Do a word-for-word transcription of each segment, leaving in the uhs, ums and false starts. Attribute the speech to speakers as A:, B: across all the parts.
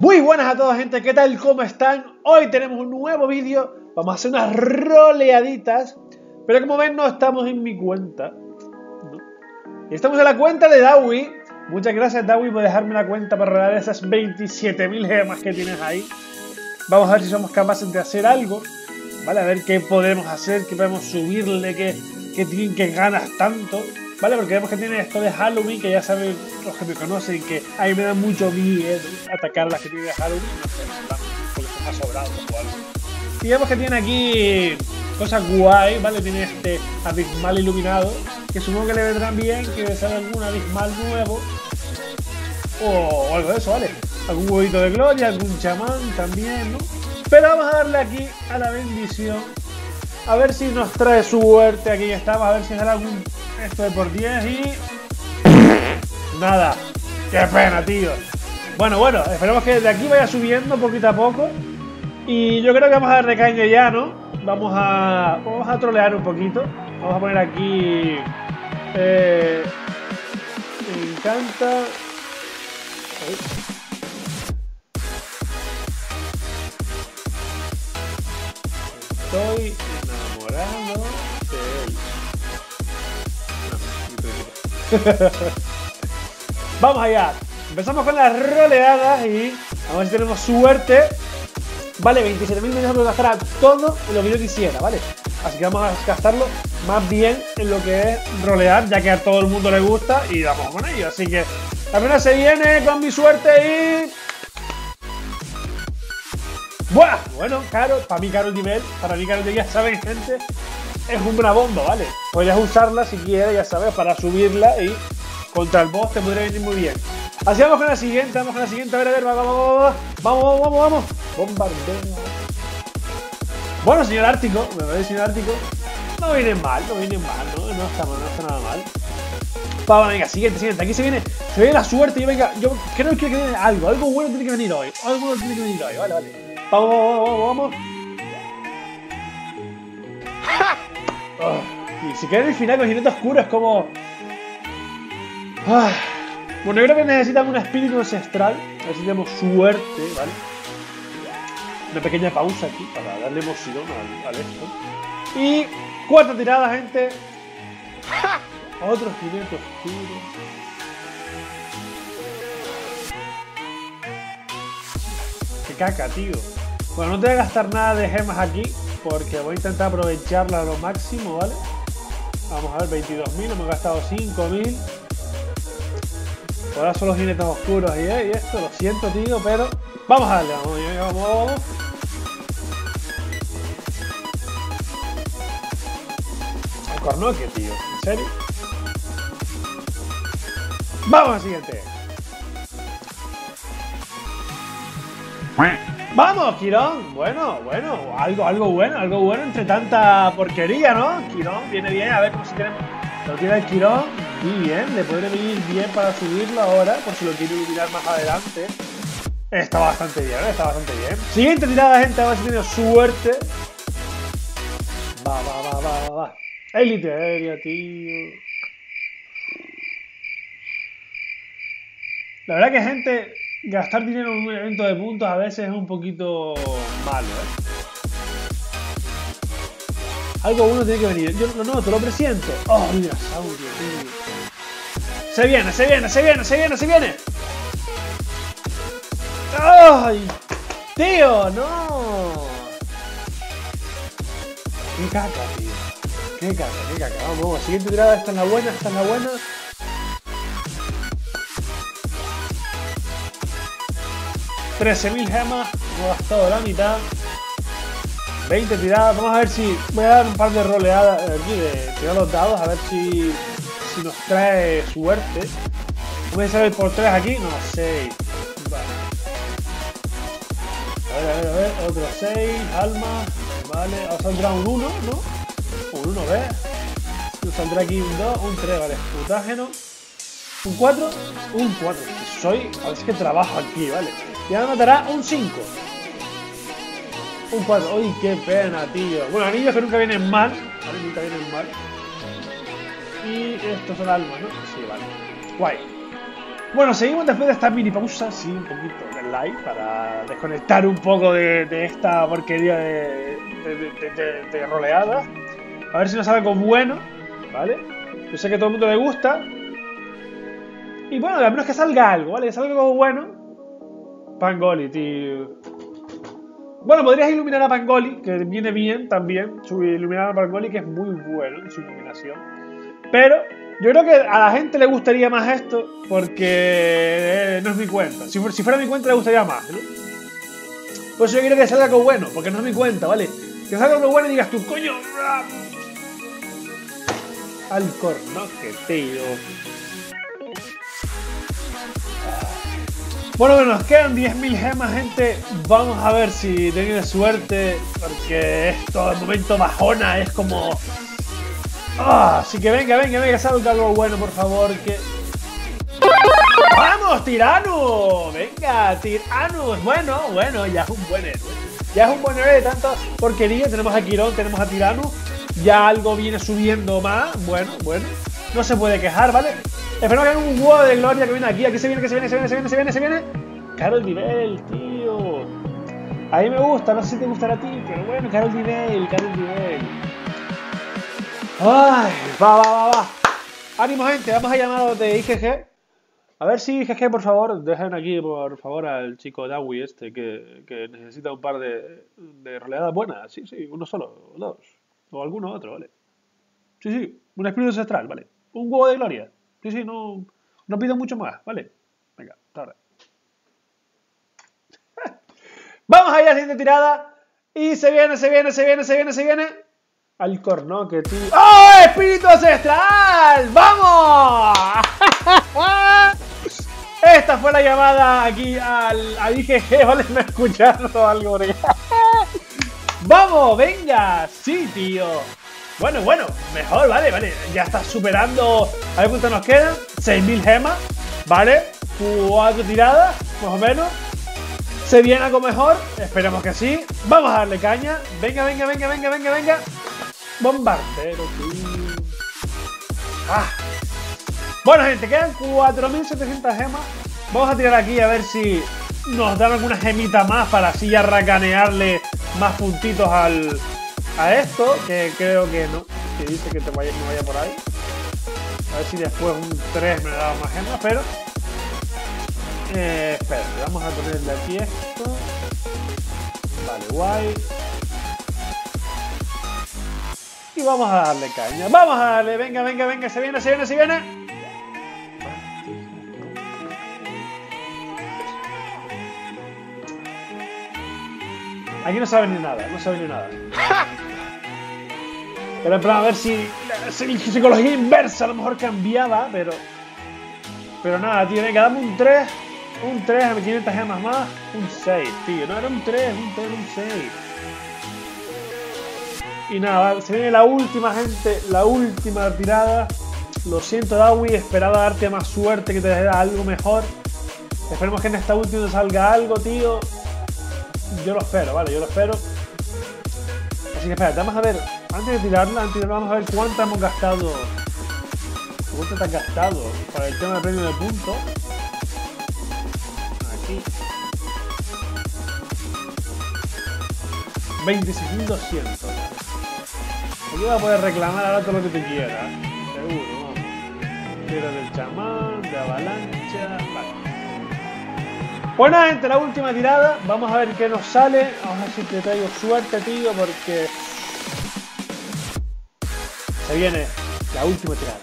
A: Muy buenas a todos, gente, ¿qué tal? ¿Cómo están? Hoy tenemos un nuevo vídeo. Vamos a hacer unas roleaditas. Pero como ven, no estamos en mi cuenta, ¿no? Estamos en la cuenta de Dawi. Muchas gracias, Dawi, por dejarme la cuenta para rolear esas veintisiete mil gemas que tienes ahí. Vamos a ver si somos capaces de hacer algo, ¿vale? A ver qué podemos hacer, qué podemos subirle, qué, qué, qué ganas tanto, ¿vale? Porque vemos que tiene esto de Halloween, que ya saben los que me conocen, que a mí me da mucho miedo atacar a las que tienen de Halloween, no sé, porque son más sobrados o algo. Y vemos que tiene aquí cosas guay, ¿vale? Tiene este abismal iluminado, que supongo que le vendrán bien, que debe ser algún abismal nuevo, o, o algo de eso, ¿vale? Algún huevito de gloria, algún chamán también, ¿no? Pero vamos a darle aquí a la bendición, a ver si nos trae suerte. Aquí estamos, a ver si sale algún esto de por diez y... nada, qué pena, tío. Bueno, bueno, esperemos que de aquí vaya subiendo poquito a poco. Y yo creo que vamos a darle caña ya, ¿no? Vamos a, vamos a trolear un poquito. Vamos a poner aquí... Eh, me encanta... Ahí. Estoy enamorado de él. Vamos allá. Empezamos con las roleadas y a ver si tenemos suerte. Vale, veintisiete mil me dejo gastar a todo en lo que yo quisiera, ¿vale? Así que vamos a gastarlo más bien en lo que es rolear, ya que a todo el mundo le gusta y vamos con ello. Así que apenas se viene con mi suerte y... ¡buah! Bueno, caro, para mí caro el nivel, para mí caro, ya saben, gente, es una bomba, ¿vale? Podrías usarla si quieres, ya sabes, para subirla y contra el boss te podría venir muy bien. Así vamos con la siguiente, vamos con la siguiente, a ver, a ver, vamos, vamos, vamos, vamos, vamos, vamos. Bombardeo. Bueno, señor Ártico, me parece, señor Ártico, no viene mal, no viene mal, no, no está mal, no está nada mal. Vamos, venga, siguiente, siguiente, aquí se viene, se viene la suerte, yo venga, yo creo que viene algo, algo bueno tiene que venir hoy, algo bueno tiene que venir hoy, vale, vale. Vamos, vamos, vamos, vamos. Oh, y si queda en el final con jinete oscuro es como... Ah. Bueno, yo creo que necesitamos un espíritu ancestral. A ver si tenemos suerte, ¿vale? Una pequeña pausa aquí para darle emoción al, al esto. Y cuarta tirada, gente. Otro jinete oscuro. Qué caca, tío. Bueno, no te voy a gastar nada de gemas aquí, porque voy a intentar aprovecharla a lo máximo, ¿vale? Vamos a ver, veintidós mil, hemos gastado cinco mil. Ahora son los jinetes oscuros y, eh, y esto, lo siento, tío, pero... vamos a darle, vamos, vamos, vamos. El cornoque, tío, ¿en serio? Vamos al siguiente. ¡Vamos, Quirón! Bueno, bueno, algo, algo bueno, algo bueno entre tanta porquería, ¿no? Quirón viene bien, a ver cómo si tenemos... lo tiene el Quirón, y bien, le podría venir bien para subirlo ahora, por si lo quiere tirar más adelante. Está bastante bien, está bastante bien. Siguiente tirada, gente, a ver si tiene suerte. Va, va, va, va, va, va. Élite aérea, tío. La verdad que, gente, gastar dinero en un evento de puntos a veces es un poquito malo, ¿eh? Algo bueno tiene que venir. Yo lo noto, lo presiento. Oh, dinosaurio, tío. Se viene, se viene, se viene, se viene, se viene. ¡Ay! ¡Tío, no! ¡Qué caca, tío! ¡Qué caca, qué caca! Vamos, vamos. Siguiente tirada. Esta es la buena, esta es la buena. trece mil gemas. Hemos gastado la mitad. veinte tiradas, vamos a ver si... voy a dar un par de roleadas aquí, de tirar los dados, a ver si, si nos trae suerte. Vamos a salir por tres aquí, no, seis. Vale. A ver, a ver, a ver, otro seis, alma, vale, ahora saldrá un uno, ¿no? Un uno, ¿ves? Nos saldrá aquí un dos, un tres, vale, mutágeno. Un cuatro, un cuatro, soy... a ver si que trabajo aquí, ¿vale? Y ahora me matará un cinco. Un cuatro. ¡Uy, qué pena, tío! Bueno, anillos que nunca vienen mal. ¿Vale? Nunca vienen mal. Y estos son almas, ¿no? Sí, vale. Guay. Bueno, seguimos después de esta mini pausa. Sí, un poquito like para desconectar un poco de, de esta porquería de, de, de, de, de roleadas. A ver si nos sale algo bueno, ¿vale? Yo sé que a todo el mundo le gusta. Y bueno, al menos que salga algo, ¿vale? Que salga algo bueno. Pangoli, tío. Bueno, podrías iluminar a Pangoli, que viene bien también. Su iluminar a Pangoli, que es muy bueno en su iluminación. Pero yo creo que a la gente le gustaría más esto, porque eh, no es mi cuenta. Si, si fuera mi cuenta le gustaría más, ¿no? Pues yo quiero que salga algo bueno, porque no es mi cuenta, ¿vale? Que salga algo bueno y digas tú, coño. Alcornoque, tío. Bueno, bueno, nos quedan diez mil gemas, gente. Vamos a ver si tenéis suerte, porque esto de momento bajona, es como... Ah, así que venga, venga, venga, salga algo bueno, por favor, que... ¡Vamos, tirano! Venga, tirano. Bueno, bueno, ya es un buen héroe. Ya es un buen héroe de tantas porquerías. Tenemos a Quirón, tenemos a Tirano. Ya algo viene subiendo más. Bueno, bueno. No se puede quejar, ¿vale? Esperemos que haya un huevo de gloria que viene aquí. Aquí se viene, que se viene, se viene, se viene, se viene, se viene. Carol Nivel, tío. A mí me gusta, no sé si te gustará a ti, pero bueno, Carol Nivel, Carol Nivel. Ay, va, va, va, va. Ánimo, gente, vamos a llamar a los de I G G. A ver si I G G, por favor, dejen aquí, por favor, al chico Dawi este, que, que necesita un par de, de roleadas buenas. Sí, sí, uno solo, o dos. O alguno otro, ¿vale? Sí, sí, un espíritu ancestral, ¿vale? Un huevo de gloria. Sí, sí, no, no pido mucho más, ¿vale? Venga, hasta ahora. Vamos a ir a la siguiente tirada. Y se viene, se viene, se viene, se viene, se viene. Alcornoque, tío. ¡Oh, espíritu ancestral! ¡Vamos! Esta fue la llamada aquí al, al I G G, ¿vale? ¿Me escucharon algo por ahí? ¡Vamos, venga! Sí, tío. Bueno, bueno, mejor, vale, vale. Ya está superando. A ver cuánto nos quedan. seis mil gemas, ¿vale? Cuatro tiradas, más o menos. ¿Se viene algo mejor? Esperemos que sí. Vamos a darle caña. Venga, venga, venga, venga, venga, venga. Bombardero, tío. Ah. Bueno, gente, quedan cuatro mil setecientas gemas. Vamos a tirar aquí a ver si nos dan alguna gemita más para así ya racanearle más puntitos al, a esto, que creo que no. Que dice que te vaya, me vaya por ahí. A ver si después un tres me da más gemas, pero... Eh, espera, vamos a ponerle aquí esto. Vale, guay. Y vamos a darle caña. Vamos a darle, venga, venga, venga, se viene, se viene, se viene. Aquí no sabe ni nada, no sabe ni nada. Pero en plan, a ver si la psicología inversa a lo mejor cambiaba, pero... Pero nada, tío, venga, dame un tres. Un tres a quinientas gemas más. Un seis, tío. No, era un tres, un tres, un seis. Y nada, se viene la última, gente. La última tirada. Lo siento, Dawi. Esperaba darte más suerte, que te dé algo mejor. Esperemos que en esta última salga algo, tío. Yo lo espero, vale, yo lo espero. Así que espérate, vamos a ver. Antes de tirarla, antes de tirarla, vamos a ver cuánto hemos gastado. ¿Cuánto te has gastado para el tema del premio de puntos? Aquí. veintiséis mil doscientos. Aquí vas a poder reclamar ahora todo lo que te quieras. Seguro, vamos. Tiro del chamán, de avalancha. Vale. Bueno, gente, la última tirada. Vamos a ver qué nos sale. Vamos a ver si te traigo suerte, tío, porque se viene la última tirada.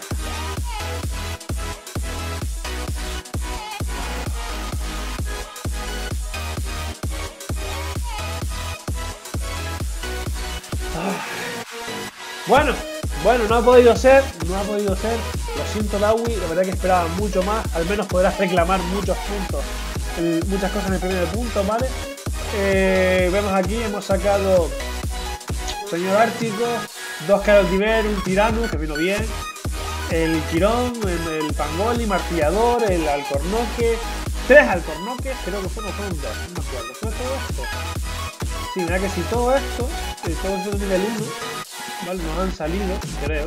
A: Bueno, bueno, no ha podido ser, no ha podido ser. Lo siento, Dawi, la verdad que esperaba mucho más. Al menos podrás reclamar muchos puntos, el, muchas cosas en el premio de puntos, ¿vale? Eh, vemos aquí, hemos sacado Señor Ártico, dos Carol Diver, un Tirano, que vino bien, el Quirón, el, el Pangoli, Martillador, el Alcornoque, tres Alcornoques, creo que fueron, fueron dos, no me acuerdo. ¿Fue todo esto? Sí, mira que si todo esto, eh, todo esto de nivel uno. Vale, nos han salido, creo.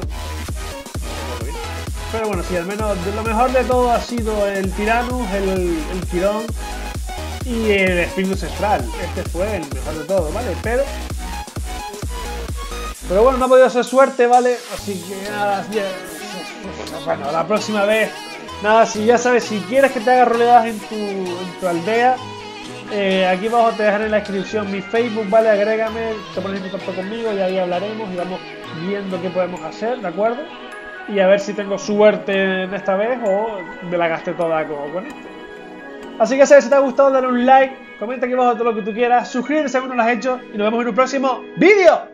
A: Pero bueno, sí, al menos de lo mejor de todo ha sido el Tyrannus, el, el Quirón y el espíritu ancestral. Este fue el mejor de todo, ¿vale? Pero... Pero bueno, no ha podido ser suerte, ¿vale? Así que nada, ya, bueno, la próxima vez, nada, si ya sabes, si quieres que te haga roleadas en tu, en tu aldea, eh, aquí abajo te dejaré en la descripción mi Facebook, ¿vale? Agrégame, te pones en contacto conmigo y ahí hablaremos y vamos viendo qué podemos hacer, ¿de acuerdo? Y a ver si tengo suerte en esta vez o me la gasté toda como con esto. Así que sabes, si te ha gustado, dale un like, comenta aquí abajo todo lo que tú quieras, suscríbete si aún no lo has hecho y nos vemos en un próximo vídeo.